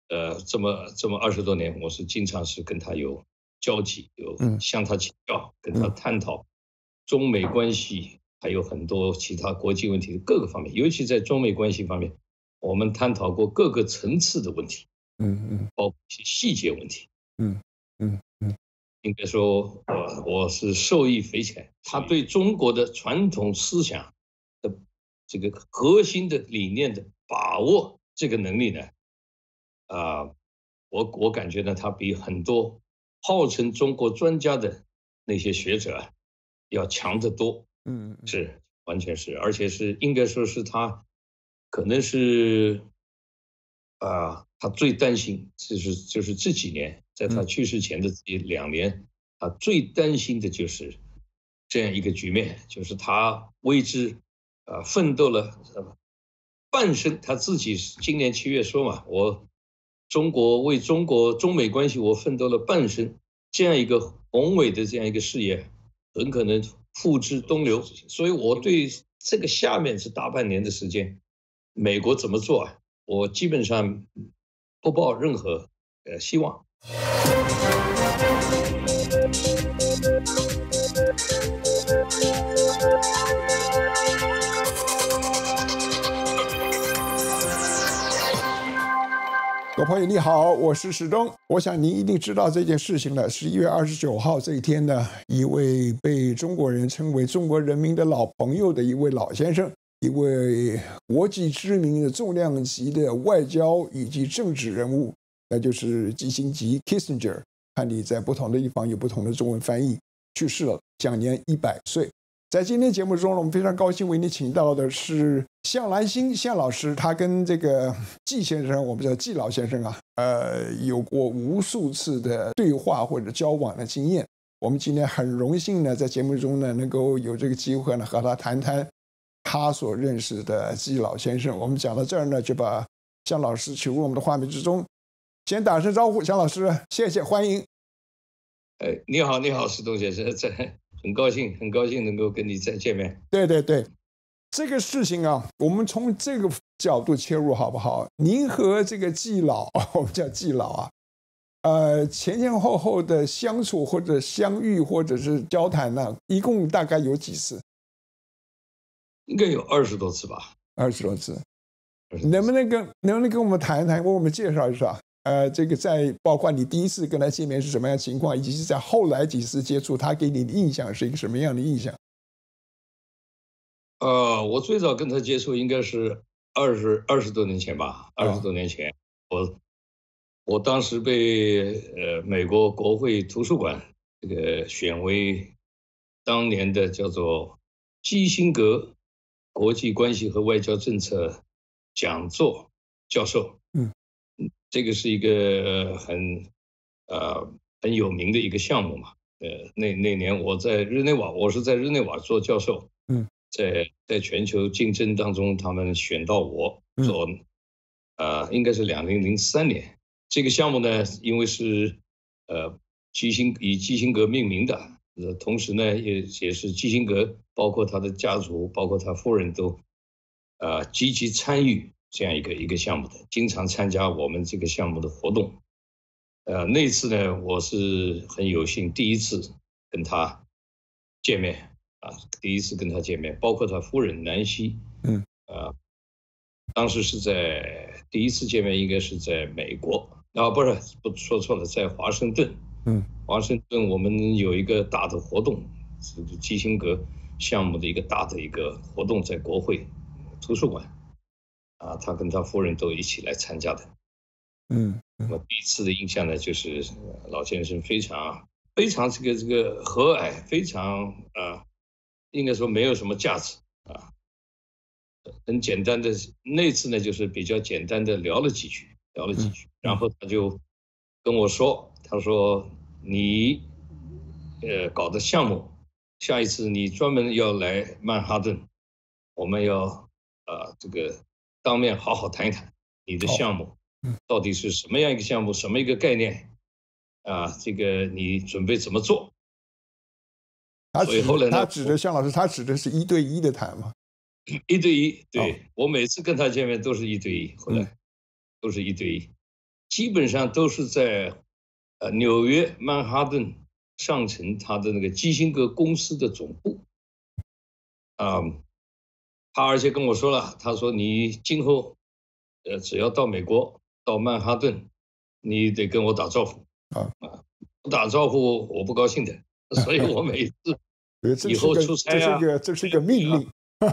这么20多年，我是经常是跟他有交集，有向他请教，跟他探讨中美关系，还有很多其他国际问题的各个方面，尤其在中美关系方面，我们探讨过各个层次的问题，包括一些细节问题， 嗯嗯嗯， 应该说，我是受益匪浅。他对中国的传统思想的这个核心的理念的把握，这个能力呢，我感觉呢，他比很多号称中国专家的那些学者要强得多。是，完全是，而且是应该说是他，可能是，他最担心，就是这几年，在他去世前的这2年，他最担心的就是这样一个局面，就是他为之，奋斗了半生。他自己今年7月说嘛，为中国中美关系我奋斗了半生，这样一个宏伟的这样一个事业，很可能付之东流。所以我对这个下面这大半年的时间，美国怎么做啊？我基本上不抱任何希望。 各位朋友你好，我是史东。我想您一定知道这件事情了。11月29号这一天呢，一位被中国人称为中国人民的老朋友的一位老先生，一位国际知名的重量级的外交以及政治人物，那就是基辛格 Kissinger， 看你在不同的地方有不同的中文翻译，去世了，享年100岁。在今天节目中，我们非常高兴为你请到的是向来新向老师，他跟这个季先生，我们叫季老先生啊，有过无数次的对话或者交往的经验。我们今天很荣幸呢，在节目中呢，能够有这个机会呢，和他谈谈他所认识的季老先生。我们讲到这儿呢，就把向老师请入我们的画面之中，先打声招呼，向老师，谢谢，欢迎。 你好，你好，石东先生，很高兴能够跟你再见面。 对对对，这个事情啊，我们从这个角度切入好不好？您和这个季老，我们叫季老啊，前前后后的相处或者相遇或者是交谈呢，一共大概有几次？ 应该有20多次吧。 20多次，能不能跟我们谈一谈，为我们介绍一下？这个在包括你第一次跟他见面是什么样的情况，以及是在后来几次接触，他给你的印象是一个什么样的印象？ 我最早跟他接触应该是二十多年前吧，20多年前，我当时被美国国会图书馆这个选为当年的叫做基辛格国际关系和外交政策讲座教授。这个是一个很有名的一个项目嘛。那年我是在日内瓦做教授。在全球竞争当中，他们选到我做，应该是2003年。这个项目呢，因为是以基辛格命名的，同时呢也是基辛格，包括他的家族，包括他夫人都积极参与这样一个项目的，经常参加我们这个项目的活动。那次呢，我是很有幸第一次跟他见面。包括他夫人南希。当时是在第一次见面，应该是在美国不说错了，在华盛顿。华盛顿我们有一个大的活动，是基辛格项目的一个大的一个活动，在国会图书馆。他跟他夫人都一起来参加的。那么第一次的印象呢，就是老先生非常非常这个和蔼，非常应该说没有什么架子啊，很简单的。那次呢，就是比较简单的聊了几句，然后他就跟我说，他说你搞的项目，下一次你专门要来曼哈顿，我们要这个当面好好谈一谈你的项目到底是什么样一个项目，什么一个概念这个你准备怎么做。所以后来呢， 他指的向老师，他指的是1对1的谈吗 ？1对1，对，我每次跟他见面都是1对1，后来都是1对1。 基本上都是在纽约曼哈顿上层他的那个基辛格公司的总部他而且跟我说了，他说你今后只要到美国到曼哈顿，你得跟我打招呼不打招呼我不高兴的，所以我每次以后出差这是个命令。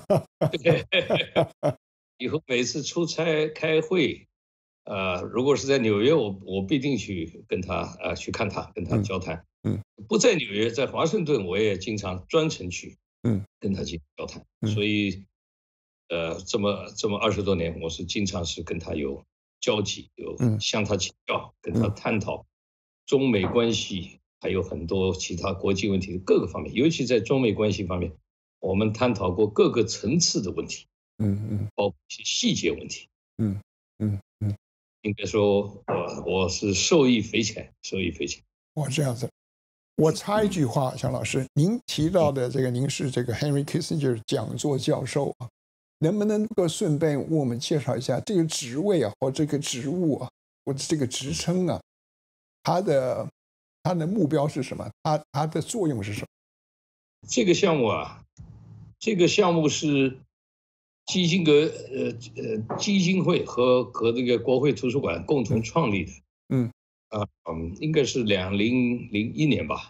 以后每次出差开会，如果是在纽约，我必定去跟他去看他，跟他交谈。不在纽约，在华盛顿，我也经常专程去，跟他去交谈。所以，这么20多年，我是经常是跟他有交集，有向他请教，跟他探讨中美关系，还有很多其他国际问题的各个方面，尤其在中美关系方面，我们探讨过各个层次的问题，包括一些细节问题，应该说，我是受益匪浅，受益匪浅。 哇，这样子。我插一句话，蒋老师，您提到的这个，您是这个 Henry Kissinger 讲座教授啊，能不能够顺便为我们介绍一下这个职位啊，或这个职务啊，或者这个职称啊，它的目标是什么？它的作用是什么？ 这个项目啊，这个项目是基辛格基金会和这个国会图书馆共同创立的。应该是2001年吧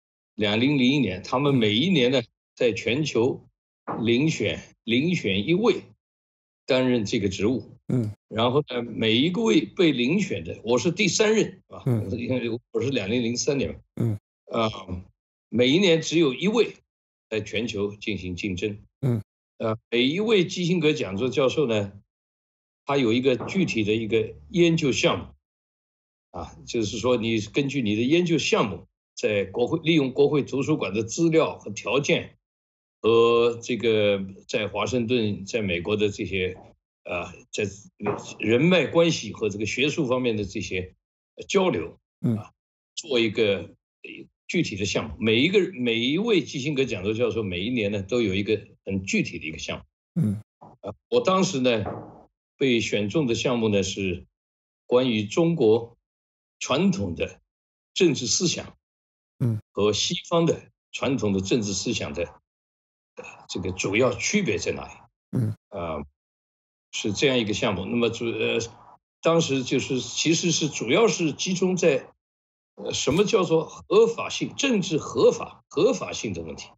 ，2001年，他们每一年呢，在全球遴选一位担任这个职务，然后呢，每一个位被遴选的，我是第3任啊，因为我是2003年，每一年只有1位在全球进行竞争，每一位基辛格讲座教授呢，他有一个具体的一个研究项目。就是说，你根据你的研究项目，在利用国会图书馆的资料和条件，和这个在华盛顿、在美国的这些在人脉关系和这个学术方面的这些交流，做一个具体的项目。每一位基辛格讲座教授，每一年呢都有一个很具体的一个项目。我当时呢被选中的项目呢是关于中国传统的政治思想，和西方的传统的政治思想的这个主要区别在哪里？是这样一个项目。那么当时就是其实是主要是集中在什么叫做合法性、政治合法性的问题。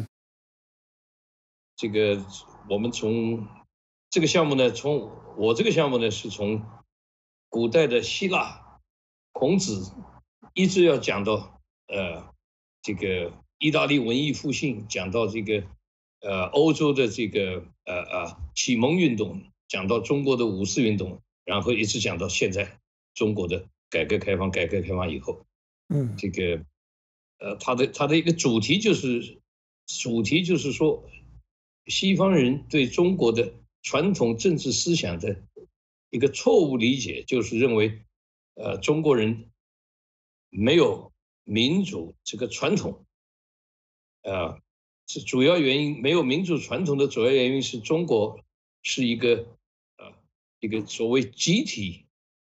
这个我们从这个项目呢，我这个项目呢是从古代的希腊。孔子一直要讲到这个意大利文艺复兴，讲到这个欧洲的这个启蒙运动，讲到中国的五四运动，然后一直讲到现在中国的改革开放以后，这个它的一个主题就是说，西方人对中国的传统政治思想的一个错误理解，就是认为中国人没有民主这个传统，是主要原因。没有民主传统的主要原因是中国是一个所谓集体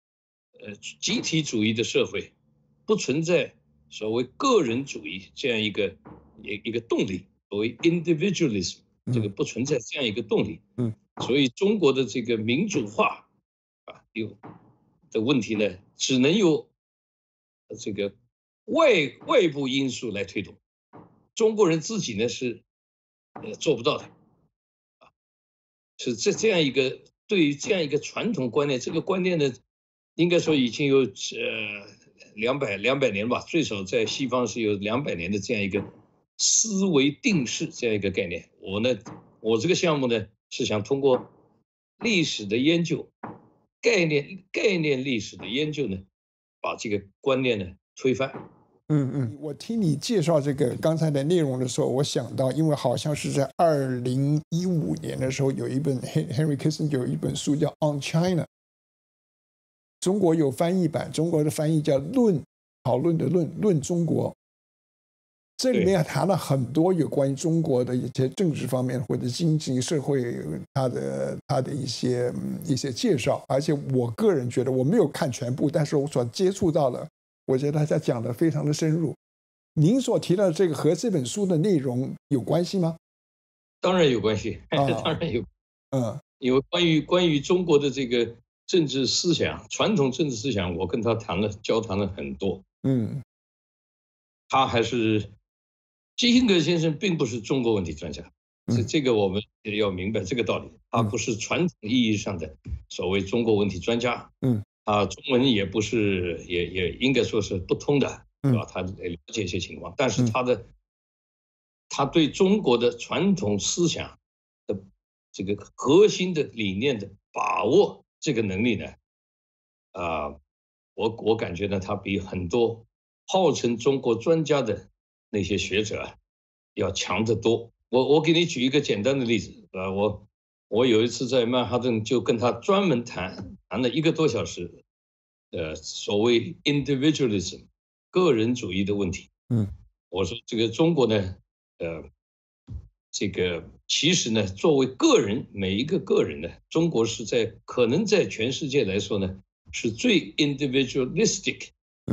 主义的社会，不存在所谓个人主义这样一个动力，所谓 individualism， 这个不存在这样一个动力。所以中国的这个民主化的问题呢，只能由这个外部因素来推动，中国人自己呢是做不到的，是这样一个对于这样一个传统观念，这个观念呢，应该说已经有200年吧，最少在西方是有200年的这样一个思维定式这样一个概念。我这个项目呢是想通过历史的研究。概念历史的研究呢，把这个观念呢推翻。 我听你介绍这个刚才的内容的时候，我想到，因为好像是在2015年的时候，有一本 Henry Kissinger 有一本书叫《On China》，中国有翻译版，中国的翻译叫讨论的论中国。 这里面谈了很多有关于中国的一些政治方面或者经济社会它的一些介绍，而且我个人觉得我没有看全部，但是我所接触到的，我觉得他讲的非常的深入。您所提到的这个和这本书的内容有关系吗？ 当然有关系，当然有。因为关于中国的这个政治思想，传统政治思想，我跟他交谈了很多。他还是基辛格先生并不是中国问题专家，这个我们也要明白这个道理。他不是传统意义上的所谓中国问题专家。中文也不是，也应该说是不通的，对吧？他了解一些情况，但是他对中国的传统思想的这个核心的理念的把握，这个能力呢，我感觉呢，他比很多号称中国专家的那些学者要强得多。我给你举一个简单的例子，我有一次在曼哈顿就跟他专门谈了1个多小时，所谓 individualism 个人主义的问题。我说这个中国呢，这个其实呢，作为个人，每一个个人呢，中国是可能在全世界来说呢，是最 individualistic。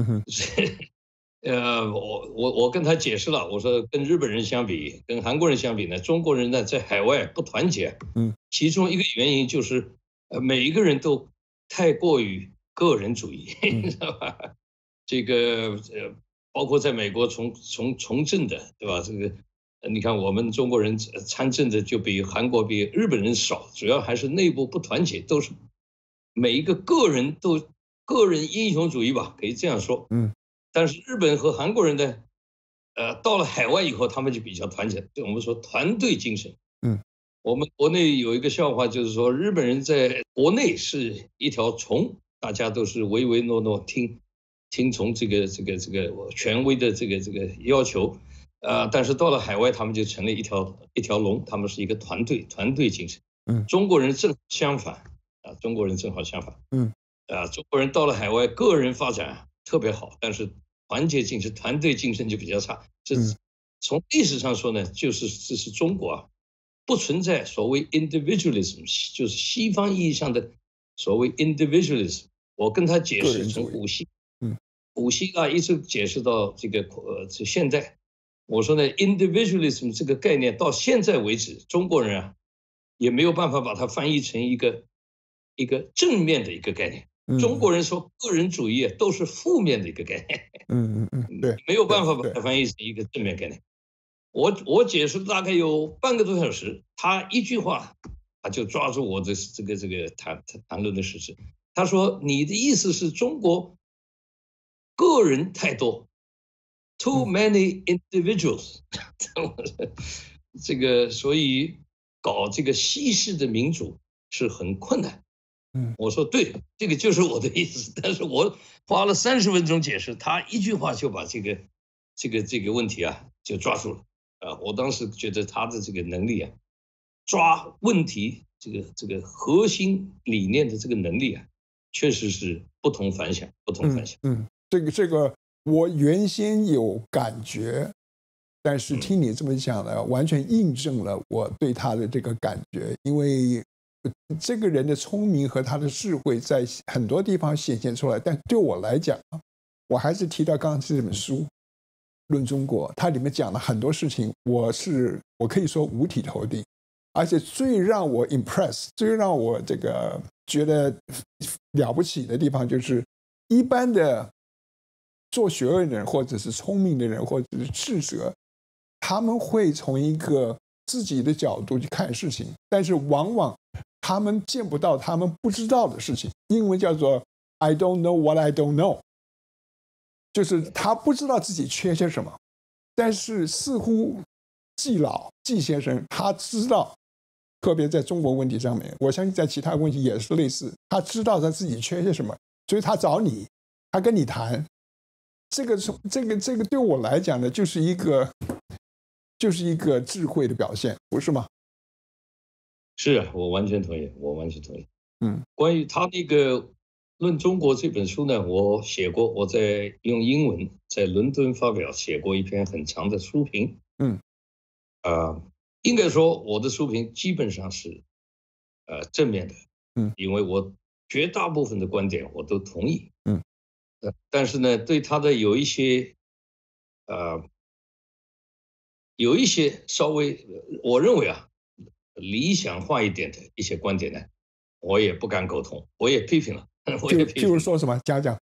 我跟他解释了，我说跟日本人相比，跟韩国人相比呢，中国人呢在海外不团结。其中一个原因就是，每一个人都太过于个人主义，知道吧？这个包括在美国从政的，对吧？这个你看我们中国人参政的就比韩国、比日本人少，主要还是内部不团结，都是每一个个人都个人英雄主义吧，可以这样说。但是日本和韩国人呢，到了海外以后，他们就比较团结，就我们说团队精神。我们国内有一个笑话，就是说日本人在国内是一条虫，大家都是唯唯诺诺，听从这个权威的这个要求，但是到了海外，他们就成了一条龙，他们是一个团队精神。中国人正相反，中国人正好相反。中国人到了海外，个人发展特别好，但是团结精神、团队精神就比较差。这从历史上说呢，这是中国不存在所谓 individualism， 就是西方意义上的所谓 individualism。我跟他解释，从古希腊一直解释到这个现代。我说呢 ，individualism 这个概念到现在为止，中国人也没有办法把它翻译成一个正面的一个概念。中国人说个人主义都是负面的一个概念。 对， 没有办法把它翻译成一个正面概念。我解释大概有半个多小时，他一句话，他就抓住我的这个谈论的事实。他说：“你的意思是中国个人太多 ，too many individuals。”这个所以搞这个西式的民主是很困难。我说对，这个就是我的意思。但是我花了30分钟解释，他一句话就把这个问题就抓住了。我当时觉得他的这个能力抓问题这个核心理念的这个能力确实是不同凡响。 这个我原先有感觉，但是听你这么讲呢，完全印证了我对他的这个感觉，因为这个人的聪明和他的智慧在很多地方显现出来，但对我来讲，我还是提到刚刚这本书《论中国》，它里面讲了很多事情，我可以说五体投地，而且最让我 impress， 最让我这个觉得了不起的地方，就是一般的做学问的人，或者是聪明的人，或者是智者，他们会从一个自己的角度去看事情，但是往往他们见不到他们不知道的事情，英文叫做 I don't know what I don't know， 就是他不知道自己缺些什么，但是似乎季先生他知道，特别在中国问题上面，我相信在其他问题也是类似，他知道他自己缺些什么，所以他找你，他跟你谈，这个对我来讲呢，就是一个智慧的表现，不是吗？ 是我完全同意。关于他那个论中国》这本书呢，我写过，我在用英文在伦敦发表，写过一篇很长的书评。应该说我的书评基本上是正面的。因为我绝大部分的观点我都同意。但是呢，对他的有一些稍微我认为理想化一点的一些观点呢，我也不敢苟同，我也批评了。 譬如说什么，讲讲。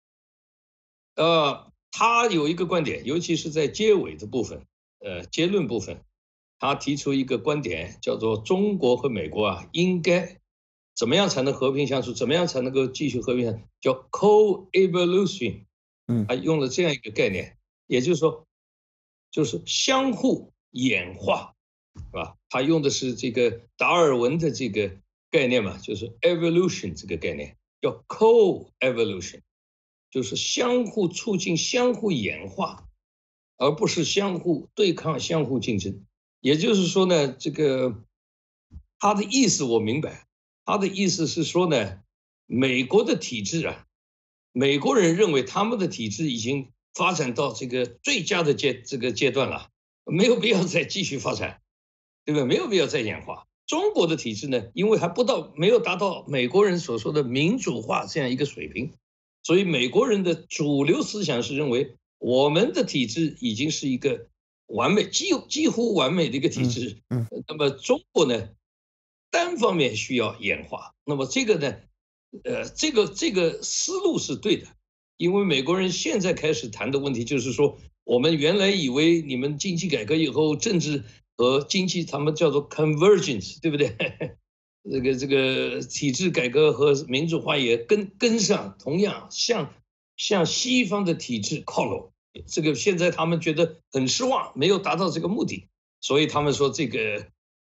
他有一个观点，尤其是在结尾的部分，结论部分，他提出一个观点，叫做中国和美国应该怎么样才能和平相处，怎么样才能够继续和平相处，叫 co-evolution。他用了这样一个概念，也就是说，就是相互演化，是吧？他用的是这个达尔文的这个概念嘛，就是 evolution 这个概念，叫 co-evolution， 就是相互促进、相互演化，而不是相互对抗、相互竞争。也就是说呢，这个他的意思我明白，他的意思是说呢，美国的体制美国人认为他们的体制已经发展到这个最佳的这个阶段了，没有必要再继续发展，对吧？没有必要再演化。中国的体制呢，因为没有达到美国人所说的民主化这样一个水平，所以美国人的主流思想是认为我们的体制已经是一个完美、几乎完美的一个体制。那么中国呢，单方面需要演化。那么这个呢，这个思路是对的，因为美国人现在开始谈的问题就是说，我们原来以为你们经济改革以后，政治和经济他们叫做 convergence， 对不对？这个体制改革和民主化也跟上，同样向西方的体制靠拢。这个现在他们觉得很失望，没有达到这个目的，所以他们说这个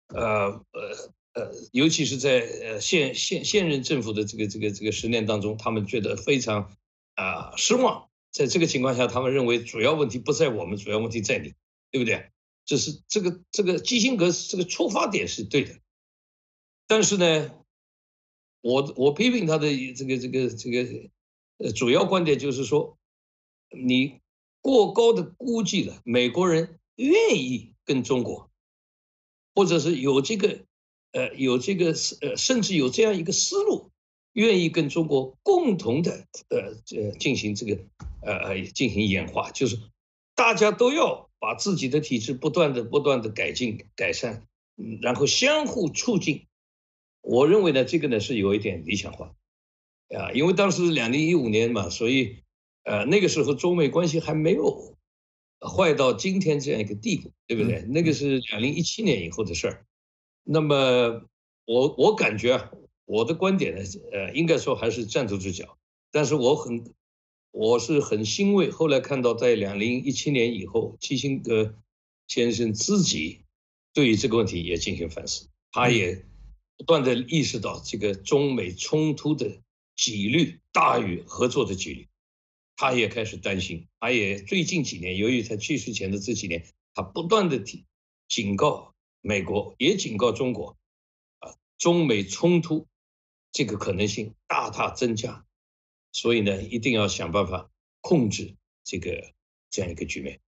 尤其是在现任政府的这个10年当中，他们觉得非常失望。在这个情况下，他们认为主要问题不在我们，主要问题在你，对不对？这是这个基辛格这个出发点是对的，但是呢，我批评他的这个主要观点就是说，你过高的估计了美国人愿意跟中国，或者是有这个甚至有这样一个思路，愿意跟中国共同的进行进行演化，就是大家都要把自己的体制不断的改进改善，然后相互促进。我认为呢，这个呢是有一点理想化因为当时2015年嘛，所以那个时候中美关系还没有坏到今天这样一个地步，对不对？那个是2017年以后的事儿。那么我感觉我的观点呢，应该说还是站住脚，但是我是很欣慰，后来看到在2017年以后，基辛格先生自己对于这个问题也进行反思，他也不断的意识到这个中美冲突的几率大于合作的几率，他也开始担心，他也最近几年，由于他去世前的这几年，他不断的警告美国，也警告中国，中美冲突这个可能性大大增加，所以呢，一定要想办法控制这样一个局面。